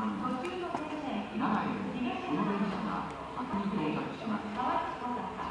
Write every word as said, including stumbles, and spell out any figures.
まいます。奈良へこの電車が先に到着します。